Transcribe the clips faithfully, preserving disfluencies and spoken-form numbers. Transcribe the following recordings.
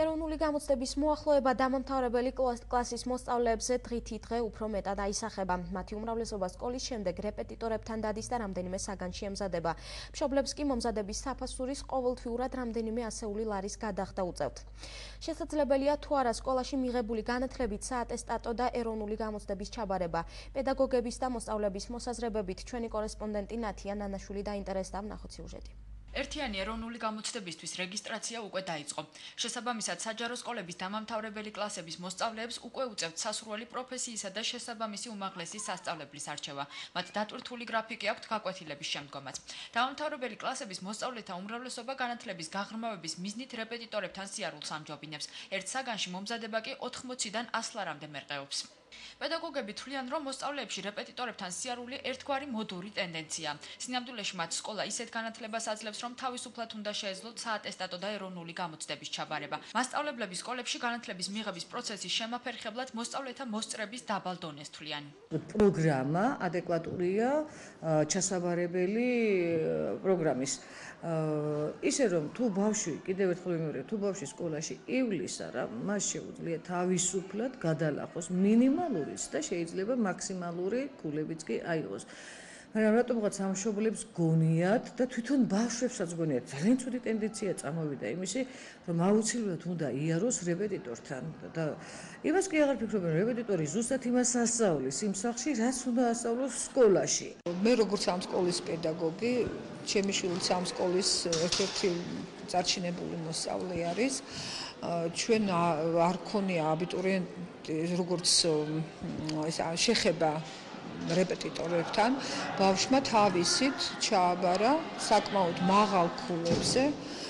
ეროვნული გამოცდების მოახლოება დამამთავრებელი კლასის მოსწავლეებზე დღითიდღე უფრო მეტად აისახება. მათი უმრავლესობა სკოლის შემდეგ რეპეტიტორებთან დადის და რამდენიმე საგანში ემზადება. მშობლებს კი მომზადების საფასურის ყოველთვიურად რამდენიმე ასეული ლარის გადახდა უწევთ. შესაძლებელია თუ არა სკოლაში მიღებული განათლებით საატესტატო და ეროვნული გამოცდების ჩაბარება. პედაგოგების და მოსწავლების მოსაზრებებით ჩვენი კორესპონდენტი ნათია ნანაშვილი დაინტერესდა, ვნახოთ სიუჟეტი. ერთიანი ეროვნული გამოცდებისთვის რეგისტრაცია უკვე დაიწყო. შესაბამისად, საჯარო სკოლების დამამთავრებელი კლასების მოსწავლეებს უკვე უწევთ სასურველი პროფესიისა და შესაბამისი უმაღლესი სასწავლებლის არჩევა. მათ დატვირთული გრაფიკი აქვთ გაკვეთილების შემდგომაც. დამამთავრებელი კლასების მოსწავლეთა უმრავლესობა განათლების გაღრმავების მიზნით რეპეტიტორებთან სიარულს ამჯობინებს. ერთ საგანში მომზადება კი ოთხმოციდან ასლარამდე მერყეობს. პედაგოგები თვლიან, რომ მოსწავლეებში რეპეტიტორებთან სიარული ერთგვარი მოდური ტენდენცია. სინამდვილეში მათ სკოლა ისეთ განათლებას აძლევს, რომ თავისუფლად უნდა შეეძლოთ საატესტატო და ეროვნული გამოცდების ჩაბარება. მასწავლებლები სკოლებში განათლების მიღების პროცესის შემაფერხებლად მოსწავლეთა მოსწრების დაბალ დონეს თვლიან. პროგრამა ადეკვატურია ჩასაბარებელი პროგრამის. ისე რომ თუ ბავშვი კიდევ ერთხელ ვიმეორებ, თუ ბავშვი სკოლაში ივლისა რა, მას შეუძლია თავისუფლად გადალახოს მინიმალურიც და შეიძლება მაქსიმალური ქულებიც კი აიღოს. მაგრამ რატომღაც ამ მშობლებს გონიათ და თვითონ ბავშვებსაც გონიათ, ძალიან ცუდი ტენდენცია წამოვიდა იმისი, რომ აუცილებლად უნდა იაროს რეპეტიტორთან და იმას კი აღარ ფიქრობენ, რეპეტიტორი ზუსტად იმას ასწავლის იმ სახლში, რაც უნდა ასწავლოს სკოლაში. მე როგორც ამ სკოლის პედაგოგი, ჩემი შვილიც ამ სკოლის ერთ-ერთი წარჩინებული მოსწავლე არის. ჩვენ არ ქონია აბიტურიენტი როგორც შეხება რეპეტიტორებთან, ბავშვმა თავისით ჩააბარა საკმაოდ მაღალ ქულებზე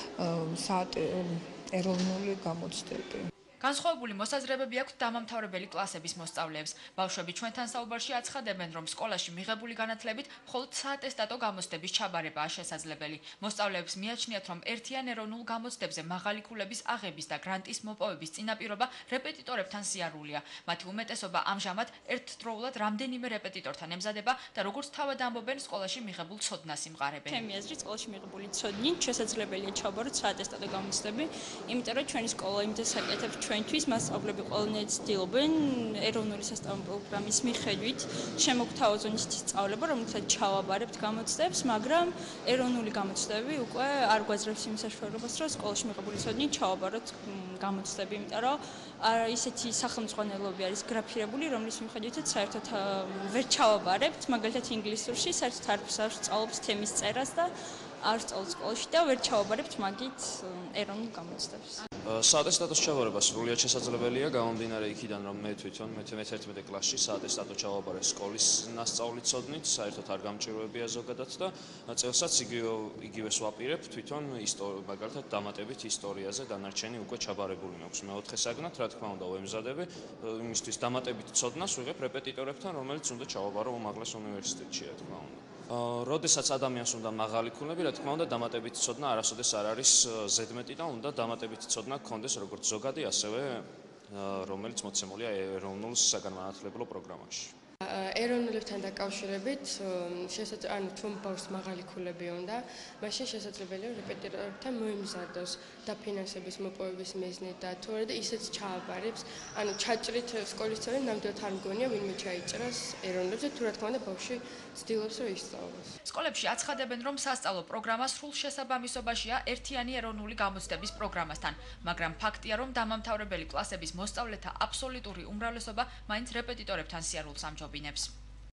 ეროვნული გამოცდები. განსხვავებული მოსაზრებები აქვთ დამამთავრებელი კლასების მოსწავლეებს. ბავშვები ჩვენთან საუბარში აცხადებენ, რომ სკოლაში მიღებული განათლებით მხოლოდ საატესტატო გამოცდების ჩაბარებაა შესაძლებელი. მოსწავლეებს მიაჩნიათ, რომ ერთიან ეროვნულ გამოცდებზე მაღალი ქულების აღების და გრანტის მოპოვების წინაპირობა რეპეტიტორებთან სიარულია. მათი უმეტესობა ამჟამად ერთდროულად რამდენიმე რეპეტიტორთან ემზადება და როგორც თავად ამბობენ, სკოლაში მიღებულ ცოდნას იმყარებენ. ჩემი აზრით, სკოლაში მიღებული ცოდნით შესაძლებელია ჩააბაროთ საატესტატო გამოცდები, იმიტომ რომ ჩვენი სკოლა იმდენს აკეთებს ჩვენთვის მასწავლებლები ყველანაირად ცდილობენ ეროვნული სასწავლო პროგრამის მიხედვით შემოგთავაზონ ის სწავლება, რომელსაც ჩავაბარებთ გამოცდებს, მაგრამ ეროვნული გამოცდები უკვე არ გვაძლევს იმ საშუალებას, რომ სკოლაში მიღებული ცოდნით ჩავაბაროთ გამოცდები, იმიტომ რომ ისეთი სახელმძღვანელოები არის გრაფირებული, რომლის მიხედვითაც საერთოდ ვერ ჩავაბარებთ, მაგალითად ინგლისურში საერთოდ არ ვსწავლობთ თემის წერას და არ ვსწავლობ სკოლაში და ვერ ჩავაბარებთ მაგით ეროვნულ გამოცდებს. საატესტატოს ჩაბარება სრულიად შესაძლებელია, გამომდინარე იქიდან, რომ მე თვითონ მეთერთმეტე კლასში საატესტატო ჩავაბარე სკოლის ნასწავლის ცოდნით, საერთოდ არ გამჭირვებია ზოგადად და წელსაც იგივეს ვაპირებ თვითონ მაგალითად დამატებით ისტორიაზე დანარჩენი უკვე ჩაბარებული მაქვს. მეოთხე საგნად, რა თქმა უნდა, ვემზადები, იმისთვის დამატებით ცოდნას ვიღებ რეპეტიტორებთან, რომელიც უნდა ჩავაბარო უმაღლეს უნივერსიტეტში, რა თქმა უნდა. როდესაც ადამიანს უნდა მაღალი ქულები, რა თქმა უნდა, დამატებით ცოდნა არასოდეს არ არის ზედმეტი და უნდა დამატებით ცოდნა გქონდეს როგორც ზოგადი, ასევე რომელიც მოცემულია ეროვნულ საგანმანათლებლო პროგრამაში. ეროვნულებთან დაკავშირებით, ანუ თუ ბავშვს მაღალი ქულები უნდა, მაშინ შესაძლებელია რეპეტიტორებთან მოემზადოს დაფინანსების მოპოვების მიზნით და თუ არა და ისიც ჩააბარებს, ანუ ჩაჭრით სკოლის წევრი ნამდვილად არ მგონია ვინმე ჩაიჭრას ეროვნულებზე, თუ რა თქმა უნდა ბავშვი ცდილობს რომ ისწავლოს. სკოლებში აცხადებენ, რომ სასწავლო პროგრამა სრულ შესაბამისობაშია ერთიანი ეროვნული გამოცდების პროგრამასთან, მაგრამ ფაქტია, რომ დამამთავრებელი კლასების მოსწავლეთა აბსოლუტური უმრავლესობა მაინც რეპეტიტორებთან სიარულს ამჯობინებს.